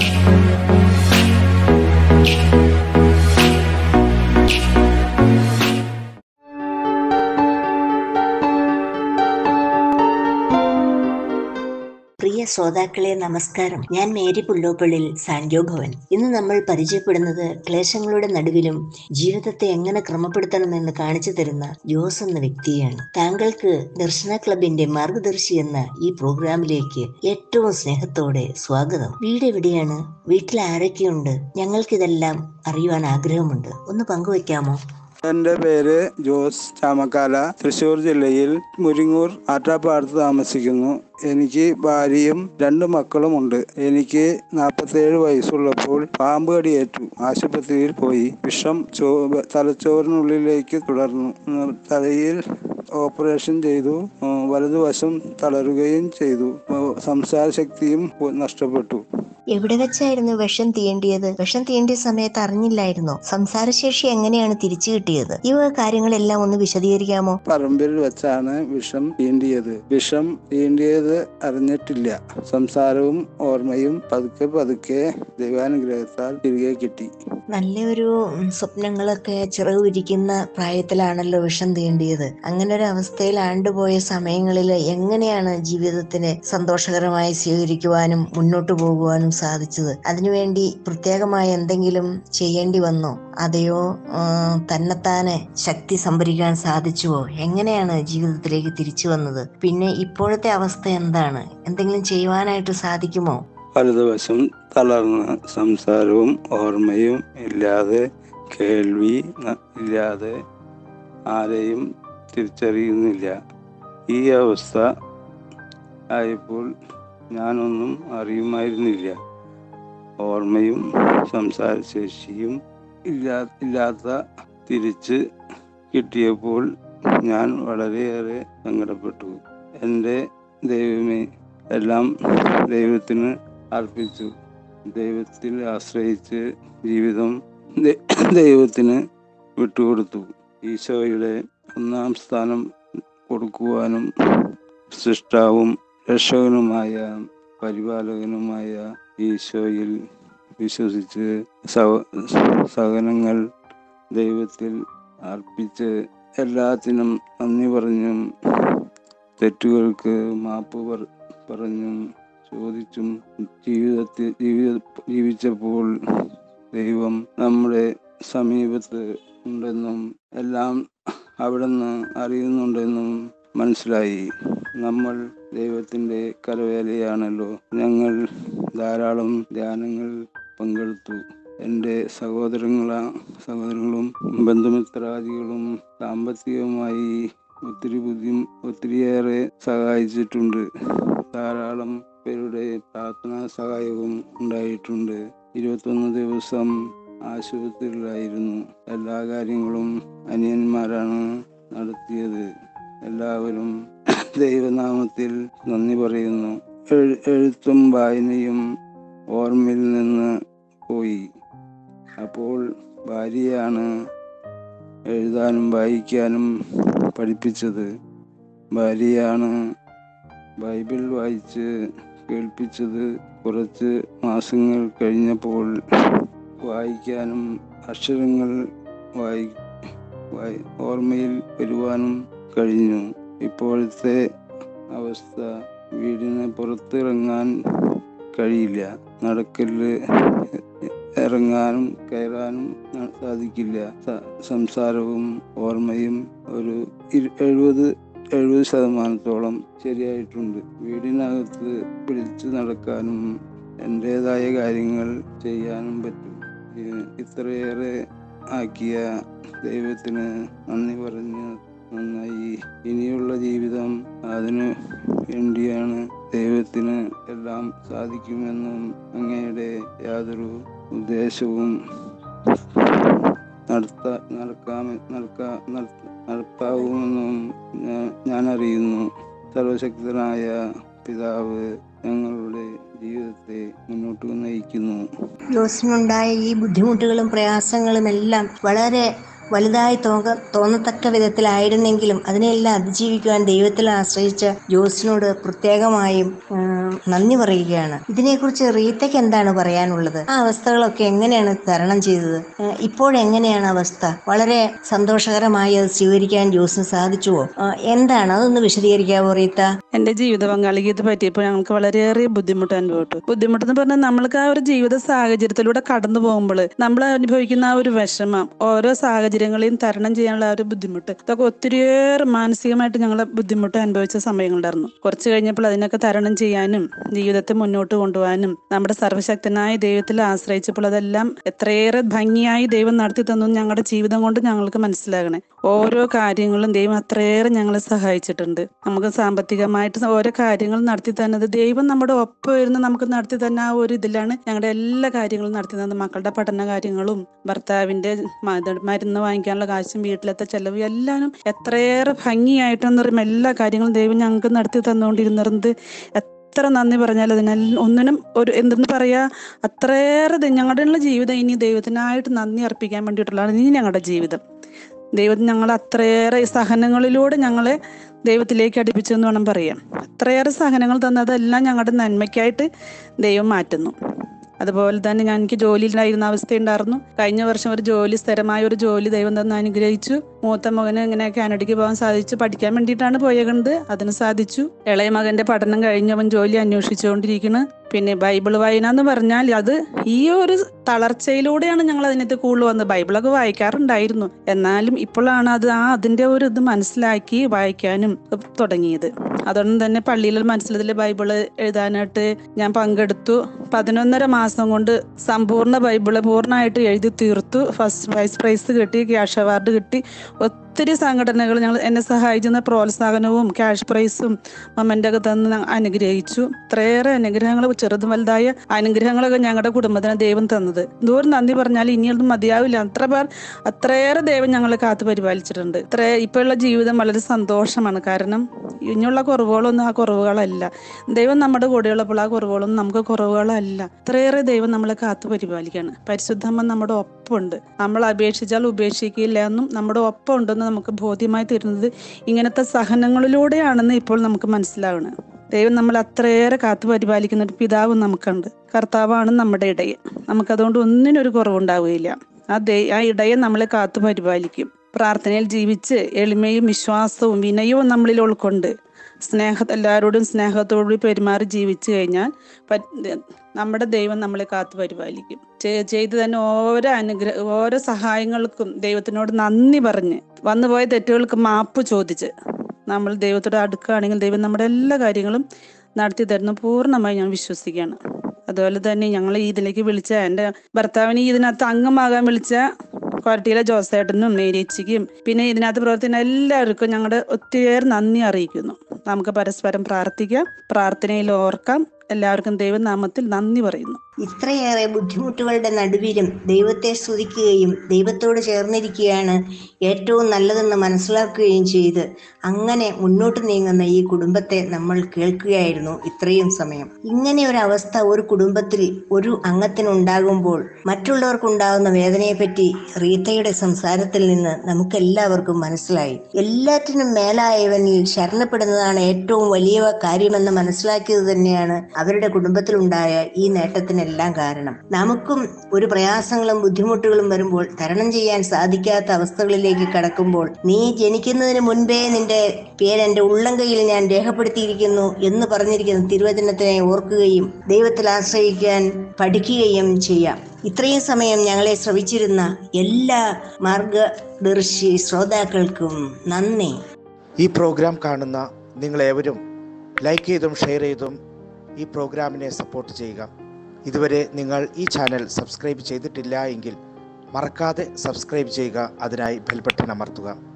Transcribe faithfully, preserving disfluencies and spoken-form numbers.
പ്രിയ ശ്രോതാക്കളെ നമസ്കാരം. ഞാൻ മേരി പുല്ലോപ്പള്ളിൽ സാന്റോ ഭവൻ. ഇന്ന് നമ്മൾ പരിചയപ്പെടുന്നത് ക്ലേശങ്ങളുടെ നടുവിലും ജീവിതത്തെ എങ്ങനെ ക്രമപ്പെടുത്തണമെന്ന് കാണിച്ചു തരുന്ന ജോസ് എന്ന വ്യക്തിയാണ്. താങ്കൾക്ക് ദർശന ക്ലബിന്റെ മാർഗദർശി എന്ന ഈ പ്രോഗ്രാമിലേക്ക് ഏറ്റവും സ്നേഹത്തോടെ സ്വാഗതം. വീട് എവിടെയാണ്? വീട്ടിൽ ആരൊക്കെയുണ്ട്? ഞങ്ങൾക്കിതെല്ലാം അറിയുവാൻ ആഗ്രഹമുണ്ട്. ഒന്ന് പങ്കുവയ്ക്കാമോ? എൻ്റെ പേര് ജോസ് ചാമക്കാല, തൃശ്ശൂർ ജില്ലയിൽ മുരിങ്ങൂർ ആറ്റാപ്പാടത്ത് താമസിക്കുന്നു. എനിക്ക് ഭാര്യയും രണ്ട് മക്കളുമുണ്ട്. എനിക്ക് നാൽപ്പത്തേഴ് വയസ്സുള്ളപ്പോൾ പാമ്പ് കടിയേറ്റു. ആശുപത്രിയിൽ പോയി. വിഷം ചോ തലച്ചോറിനുള്ളിലേക്ക് തുടർന്നു. തലയിൽ ഓപ്പറേഷൻ ചെയ്തു. വലതുവശം തളരുകയും ചെയ്തു. സംസാരശക്തിയും നഷ്ടപ്പെട്ടു. എവിടെ വെച്ചായിരുന്നു വിഷം തീണ്ടിയത്? വിഷം തീണ്ടിയ സമയത്ത് അറിഞ്ഞില്ലായിരുന്നോ? സംസാരശേഷി എങ്ങനെയാണ് തിരിച്ചു കിട്ടിയത്? ഈ കാര്യങ്ങളെല്ലാം ഒന്ന് വിശദീകരിക്കാമോ? പറമ്പിൽ വെച്ചാണ് വിഷം തീണ്ടിയത്. വിഷം തീണ്ടിയത് അറിഞ്ഞിട്ടില്ല. സംസാരവും ഓർമ്മയും പതുക്കെ പതുക്കെ ദൈവാനുഗ്രഹത്താൽ തിരികെ കിട്ടി. നല്ലൊരു സ്വപ്നങ്ങളൊക്കെ ചിറക് വിരിക്കുന്ന പ്രായത്തിലാണല്ലോ വിഷം തീണ്ടിയത്. അങ്ങനെ ഒരു അവസ്ഥയിൽ ആണ്ടുപോയ സമയങ്ങളിൽ എങ്ങനെയാണ് ജീവിതത്തിനെ സന്തോഷകരമായി സ്വീകരിക്കുവാനും മുന്നോട്ട് പോകുവാനും സാധിച്ചത്? അതിനുവേണ്ടി പ്രത്യേകമായി എന്തെങ്കിലും ചെയ്യേണ്ടി വന്നോ? അതെയോ തന്നെത്താനെ ശക്തി സംഭരിക്കാൻ സാധിച്ചുവോ? എങ്ങനെയാണ് ജീവിതത്തിലേക്ക് തിരിച്ചു വന്നത്? പിന്നെ ഇപ്പോഴത്തെ അവസ്ഥ എന്താണ്? എന്തെങ്കിലും ചെയ്യുവാനായിട്ട് സാധിക്കുമോ? വലതുവശം തളർന്ന് സംസാരവും ഓർമ്മയും ഇല്ലാതെ, കേൾവി ഇല്ലാതെ, ആരെയും തിരിച്ചറിയുന്നില്ല. ഈ അവസ്ഥ ആയപ്പോൾ ഞാനൊന്നും അറിയുമായിരുന്നില്ല. ഓർമ്മയും സംസാരശേഷിയും ഇല്ലാ ഇല്ലാത്ത തിരിച്ച് കിട്ടിയപ്പോൾ ഞാൻ വളരെയേറെ സങ്കടപ്പെട്ടു. എൻ്റെ ദൈവമേ, എല്ലാം ദൈവത്തിന് അർപ്പിച്ചു. ദൈവത്തിൽ ആശ്രയിച്ച് ജീവിതം ദൈവത്തിന് വിട്ടുകൊടുത്തു. ഈശോയുടെ ഒന്നാം സ്ഥാനം കൊടുക്കുവാനും സൃഷ്ടാവും രക്ഷകനുമായ പരിപാലകനുമായ ഈശോയിൽ വിശ്വസിച്ച് സഹനങ്ങൾ ദൈവത്തിൽ അർപ്പിച്ച് എല്ലാത്തിനും നന്ദി പറഞ്ഞും തെറ്റുകൾക്ക് മാപ്പ് പറഞ്ഞും ചോദിച്ചും ജീവിതത്തിൽ ജീവി ജീവിച്ചപ്പോൾ ദൈവം നമ്മുടെ സമീപത്ത് ഉണ്ടെന്നും എല്ലാം അവിടുന്ന് അറിയുന്നുണ്ടെന്നും മനസ്സിലായി. നമ്മൾ ദൈവത്തിൻ്റെ കരവേലയാണല്ലോ. ഞങ്ങൾ ധാരാളം ധ്യാനങ്ങൾ പങ്കെടുത്തു. എൻ്റെ സഹോദരങ്ങള സഹോദരങ്ങളും ബന്ധുമിത്രാദികളും സാമ്പത്തികമായി ഒത്തിരി ബുദ്ധി ഒത്തിരിയേറെ സഹായിച്ചിട്ടുണ്ട്. ധാരാളം പേരുടെ പ്രാർത്ഥനാ സഹായവും ഉണ്ടായിട്ടുണ്ട്. ഇരുപത്തൊന്ന് ദിവസം ആശുപത്രിയിലായിരുന്നു. എല്ലാ കാര്യങ്ങളും അനിയന്മാരാണ് നടത്തിയത്. എല്ലാവരും ദൈവനാമത്തിൽ നന്ദി പറയുന്നു. എഴുത്തും വായനയും ഓർമ്മയിൽ നിന്ന് പോയി. അപ്പോൾ ഭാര്യയാണ് എഴുതാനും വായിക്കാനും പഠിപ്പിച്ചത്. ഭാര്യയാണ് ബൈബിൾ വായിച്ച് കേൾപ്പിച്ചത്. കുറച്ച് മാസങ്ങൾ കഴിഞ്ഞപ്പോൾ വായിക്കാനും അക്ഷരങ്ങൾ വായി വായി ഓർമ്മയിൽ വരുവാനും കഴിഞ്ഞു. ഇപ്പോഴത്തെ അവസ്ഥ വീടിന് പുറത്തിറങ്ങാൻ കഴിയില്ല. നടക്കല് ഇറങ്ങാനും കയറാനും സാധിക്കില്ല. സംസാരവും ഓർമ്മയും ഒരു എഴുപത് എഴുപത് ശതമാനത്തോളം ശരിയായിട്ടുണ്ട്. വീടിനകത്ത് പിടിച്ചു നടക്കാനും എൻ്റെതായ കാര്യങ്ങൾ ചെയ്യാനും പറ്റും. ഇത്രയേറെ ആക്കിയ ദൈവത്തിന് നന്ദി പറഞ്ഞ് നന്നായി. ഇനിയുള്ള ജീവിതം അതിന് വേണ്ടിയാണ്. ദൈവത്തിന് എല്ലാം സാധിക്കുമെന്നും അങ്ങയുടെ യാതൊരു ഉദ്ദേശവും നടത്ത നടക്കാമ നടക്കാ നടത്താവുമെന്നും ഞാൻ അറിയുന്നു. സർവശക്തനായ പിതാവ് ഞങ്ങളുടെ ജീവിതത്തെ മുന്നോട്ട് നയിക്കുന്നു. ജോസിനുണ്ടായ ഈ ബുദ്ധിമുട്ടുകളും പ്രയാസങ്ങളും എല്ലാം വളരെ വലുതായി തോക തോന്നത്തക്ക വിധത്തിലായിരുന്നെങ്കിലും അതിനെല്ലാം അതിജീവിക്കുവാൻ ദൈവത്തിൽ ആശ്രയിച്ച ജോസിനോട് പ്രത്യേകമായും നന്ദി പറയുകയാണ്. ഇതിനെക്കുറിച്ച് റീത്തയ്ക്ക് എന്താണ് പറയാനുള്ളത്? ആ അവസ്ഥകളൊക്കെ എങ്ങനെയാണ് തരണം ചെയ്തത്? ഏഹ് ഇപ്പോഴെങ്ങനെയാണ് അവസ്ഥ? വളരെ സന്തോഷകരമായി അത് സ്വീകരിക്കാൻ ജോസിന് സാധിച്ചുവോ? ആഹ് എന്താണ് അതൊന്ന് വിശദീകരിക്കാവോ റീത്ത? എന്റെ ജീവിത പങ്കാളിക്ക് ഇത് പറ്റിയപ്പോൾ ഞങ്ങൾക്ക് വളരെയേറെ ബുദ്ധിമുട്ട് അനുഭവപ്പെട്ടു. ബുദ്ധിമുട്ടെന്ന് പറഞ്ഞാൽ നമ്മൾക്ക് ആ ഒരു ജീവിത സാഹചര്യത്തിലൂടെ കടന്നു പോകുമ്പോൾ നമ്മൾ അനുഭവിക്കുന്ന ആ ഒരു വിഷമം, ഓരോ സാഹചര്യങ്ങളെയും തരണം ചെയ്യാനുള്ള ആ ഒരു ബുദ്ധിമുട്ട്, ഇതൊക്കെ ഒത്തിരിയേറെ മാനസികമായിട്ട് ഞങ്ങളെ ബുദ്ധിമുട്ട് അനുഭവിച്ച സമയങ്ങളുണ്ടായിരുന്നു. കുറച്ച് കഴിഞ്ഞപ്പോൾ അതിനൊക്കെ തരണം ചെയ്യാനും ജീവിതത്തെ മുന്നോട്ട് കൊണ്ടുപോകാനും നമ്മുടെ സർവ്വശക്തനായ ദൈവത്തിൽ ആശ്രയിച്ചപ്പോൾ അതെല്ലാം എത്രയേറെ ഭംഗിയായി ദൈവം നടത്തി തന്നു ഞങ്ങളുടെ ജീവിതം കൊണ്ട് ഞങ്ങൾക്ക് മനസ്സിലാകണേ. ഓരോ കാര്യങ്ങളും ദൈവം അത്രയേറെ ഞങ്ങളെ സഹായിച്ചിട്ടുണ്ട്. നമുക്ക് സാമ്പത്തികമായിട്ട് ഓരോ കാര്യങ്ങൾ നടത്തി തന്നത് ദൈവം നമ്മുടെ ഒപ്പം ഇരുന്ന് നമുക്ക് നടത്തി തന്നെ ആ ഒരു ഇതിലാണ് ഞങ്ങളുടെ എല്ലാ കാര്യങ്ങളും നടത്തി തന്നത്. മക്കളുടെ പഠന കാര്യങ്ങളും ഭർത്താവിന്റെ മരുന്ന് വാങ്ങിക്കാനുള്ള കാശും വീട്ടിലത്തെ ചെലവ് എല്ലാവരും എത്രയേറെ ഭംഗിയായിട്ടെന്ന് പറയുമ്പോൾ എല്ലാ കാര്യങ്ങളും ദൈവം ഞങ്ങൾക്ക് നടത്തി തന്നുകൊണ്ടിരുന്നത് എത്ര നന്ദി പറഞ്ഞാൽ അതിനെല്ലാം ഒന്നിനും ഒരു എന്തെന്ന് പറയാ, അത്രയേറെ ഞങ്ങളുടെ ജീവിതം ഇനി ദൈവത്തിനായിട്ട് നന്ദി അർപ്പിക്കാൻ വേണ്ടിയിട്ടുള്ളതാണ് ഇനി ഞങ്ങളുടെ ജീവിതം. ദൈവം ഞങ്ങൾ അത്രയേറെ സഹനങ്ങളിലൂടെ ഞങ്ങളെ ദൈവത്തിലേക്ക് അടുപ്പിച്ചു എന്ന് വേണം പറയാം. അത്രയേറെ സഹനങ്ങൾ തന്നതെല്ലാം ഞങ്ങളുടെ നന്മയ്ക്കായിട്ട് ദൈവം മാറ്റുന്നു. അതുപോലെ തന്നെ ഞാൻ എനിക്ക് ജോലിയിലായിരുന്ന അവസ്ഥയുണ്ടായിരുന്നു. കഴിഞ്ഞ വർഷം ഒരു ജോലി, സ്ഥിരമായ ഒരു ജോലി ദൈവം തന്നെ അനുഗ്രഹിച്ചു. മൂത്ത മകന് ഇങ്ങനെ കാനഡയ്ക്ക് പോകാൻ സാധിച്ചു. പഠിക്കാൻ വേണ്ടിയിട്ടാണ് പോയത്, അതിന് സാധിച്ചു. ഇളയ മകന്റെ പഠനം കഴിഞ്ഞവൻ ജോലി അന്വേഷിച്ചുകൊണ്ടിരിക്കുന്നു. പിന്നെ ബൈബിൾ വായന എന്ന് പറഞ്ഞാൽ അത് ഈ ഒരു തളർച്ചയിലൂടെയാണ് ഞങ്ങൾ അതിനകത്ത് കൂടുതൽ വന്നത്. ബൈബിളൊക്കെ വായിക്കാറുണ്ടായിരുന്നു, എന്നാലും ഇപ്പോഴാണ് അത് ആ അതിന്റെ ഒരു ഇത് മനസ്സിലാക്കി വായിക്കാനും തുടങ്ങിയത്. അതുകൊണ്ട് തന്നെ പള്ളിയിലെ മനസ്സിലതിൽ ബൈബിള് എഴുതാനായിട്ട് ഞാൻ പങ്കെടുത്തു. പതിനൊന്നര മാസം കൊണ്ട് സമ്പൂർണ്ണ ബൈബിള് പൂർണ്ണമായിട്ട് എഴുതി തീർത്തു. ഫസ്റ്റ് വൈസ് പ്രൈസ് കിട്ടി, ക്യാഷ് അവാർഡ് കിട്ടി. ഒത്തിരി സംഘടനകൾ ഞങ്ങൾ എന്നെ സഹായിക്കുന്ന പ്രോത്സാഹനവും ക്യാഷ് പ്രൈസും മൊമെന്റൊക്കെ തന്ന് അനുഗ്രഹിച്ചു. ഇത്രയേറെ അനുഗ്രഹങ്ങൾ, ചെറുതും വലുതായ അനുഗ്രഹങ്ങളൊക്കെ ഞങ്ങളുടെ കുടുംബത്തിന് ദൈവം തന്നത് ദൂരം നന്ദി പറഞ്ഞാൽ ഇനിയൊന്നും മതിയാവില്ല. അത്ര പേർ അത്രയേറെ ദൈവം ഞങ്ങളെ കാത്തു പരിപാലിച്ചിട്ടുണ്ട്. ഇത്ര ഇപ്പോഴുള്ള ജീവിതം വളരെ സന്തോഷമാണ്. കാരണം ഇനിയുള്ള കുറവുകളൊന്നും ആ കുറവുകളല്ല. ദൈവം നമ്മുടെ കൂടെയുള്ളപ്പോൾ ആ കുറവുകളൊന്നും നമുക്ക് കുറവുകളല്ല. ഇത്രയേറെ ദൈവം നമ്മളെ കാത്തു പരിപാലിക്കുകയാണ്. പരിശുദ്ധമ്മ നമ്മുടെ ഒപ്പമുണ്ട്. നമ്മൾ അപേക്ഷിച്ചാൽ ഉപേക്ഷിക്കില്ല എന്നും നമ്മുടെ ഒപ്പം ഉണ്ടെന്ന് നമുക്ക് ബോധ്യമായി തരുന്നത് ഇങ്ങനത്തെ സഹനങ്ങളിലൂടെയാണെന്ന് ഇപ്പോൾ നമുക്ക് മനസ്സിലാവണം. ദൈവം നമ്മൾ അത്രയേറെ കാത്തു പരിപാലിക്കുന്ന ഒരു പിതാവ് നമുക്കുണ്ട്. കർത്താവാണ് നമ്മുടെ ഇടയൻ. നമുക്കതുകൊണ്ട് ഒന്നിനൊരു കുറവുണ്ടാവുകയില്ല. ആ ദൈ ആ ഇടയൻ നമ്മളെ കാത്തു പരിപാലിക്കും. പ്രാർത്ഥനയിൽ ജീവിച്ച് എളിമയും വിശ്വാസവും വിനയവും നമ്മളിൽ ഉൾക്കൊണ്ട് സ്നേഹ എല്ലാവരോടും സ്നേഹത്തോടുകൂടി പെരുമാറി ജീവിച്ചു കഴിഞ്ഞാൽ നമ്മുടെ ദൈവം നമ്മളെ കാത്തു പരിപാലിക്കും. ചെയ്തു തന്നെ ഓരോ അനുഗ്രഹ ഓരോ സഹായങ്ങൾക്കും ദൈവത്തിനോട് നന്ദി പറഞ്ഞ് വന്നുപോയ തെറ്റുകൾക്ക് മാപ്പ് ചോദിച്ച് നമ്മൾ ദൈവത്തോട് അടുക്കുകയാണെങ്കിൽ ദൈവം നമ്മുടെ എല്ലാ കാര്യങ്ങളും നടത്തി തരുന്നു പൂർണ്ണമായി ഞാൻ വിശ്വസിക്കുകയാണ്. അതുപോലെ തന്നെ ഞങ്ങൾ ഇതിലേക്ക് വിളിച്ച എൻ്റെ ഭർത്താവിന് ഇതിനകത്ത് അംഗമാകാൻ വിളിച്ച കൊരട്ടിയിലെ ജോസേട്ടനും മേരിച്ചിക്കും പിന്നെ ഇതിനകത്ത് പ്രവർത്തിക്കുന്ന എല്ലാവർക്കും ഞങ്ങളുടെ ഒത്തിരിയേറെ നന്ദി അറിയിക്കുന്നു. നമുക്ക് പരസ്പരം പ്രാർത്ഥിക്കാം, പ്രാർത്ഥനയിൽ ഓർക്കാം. എല്ലാവർക്കും ദൈവനാമത്തിൽ നന്ദി പറയുന്നു. ഇത്രയേറെ ബുദ്ധിമുട്ടുകളുടെ നടുവിലും ദൈവത്തെ സ്തുതിക്കുകയും ദൈവത്തോട് ചേർന്നിരിക്കുകയാണ് ഏറ്റവും നല്ലതെന്ന് മനസ്സിലാക്കുകയും ചെയ്ത് അങ്ങനെ മുന്നോട്ട് നീങ്ങുന്ന ഈ കുടുംബത്തെ നമ്മൾ കേൾക്കുകയായിരുന്നു ഇത്രയും സമയം. ഇങ്ങനെ ഒരു അവസ്ഥ ഒരു കുടുംബത്തിൽ ഒരു അംഗത്തിനുണ്ടാകുമ്പോൾ മറ്റുള്ളവർക്കുണ്ടാകുന്ന വേദനയെപ്പറ്റി റീത്തയുടെ സംസാരത്തിൽ നിന്ന് നമുക്കെല്ലാവർക്കും മനസ്സിലായി. എല്ലാറ്റിനും മേലായവനിൽ ശരണപ്പെടുന്നതാണ് ഏറ്റവും വലിയ കാര്യമെന്ന് മനസ്സിലാക്കിയത് തന്നെയാണ് അവരുടെ കുടുംബത്തിലുണ്ടായ ഈ നേട്ടത്തിനെല്ലാം കാരണം. നമുക്കും ഒരു പ്രയാസങ്ങളും ബുദ്ധിമുട്ടുകളും വരുമ്പോൾ തരണം ചെയ്യാൻ സാധിക്കാത്ത അവസ്ഥകളിലേക്ക് കടക്കുമ്പോൾ നീ ജനിക്കുന്നതിന് മുൻപേ നിന്റെ പേര് എൻ്റെ ഉള്ളംകൈയിൽ ഞാൻ രേഖപ്പെടുത്തിയിരിക്കുന്നു എന്ന് പറഞ്ഞിരിക്കുന്ന തിരുവചനത്തിനെ ഓർക്കുകയും ദൈവത്തിൽ ആശ്രയിക്കാൻ പഠിക്കുകയും ചെയ്യാം. ഇത്രയും സമയം ഞങ്ങളെ ശ്രവിച്ചിരുന്ന എല്ലാ മാർഗദർശി ശ്രോതാക്കൾക്കും നന്ദി. ഈ പ്രോഗ്രാം കാണുന്ന നിങ്ങളേവരും ലൈക്ക് ചെയ്തും ഷെയർ ചെയ്തും ഈ പ്രോഗ്രാമിനെ സപ്പോർട്ട് ചെയ്യുക. ഇതുവരെ നിങ്ങൾ ഈ ചാനൽ സബ്സ്ക്രൈബ് ചെയ്തിട്ടില്ല എങ്കിൽ മറക്കാതെ സബ്സ്ക്രൈബ് ചെയ്യുക. അതിനായി ബെൽ ബട്ടൺ അമർത്തുക.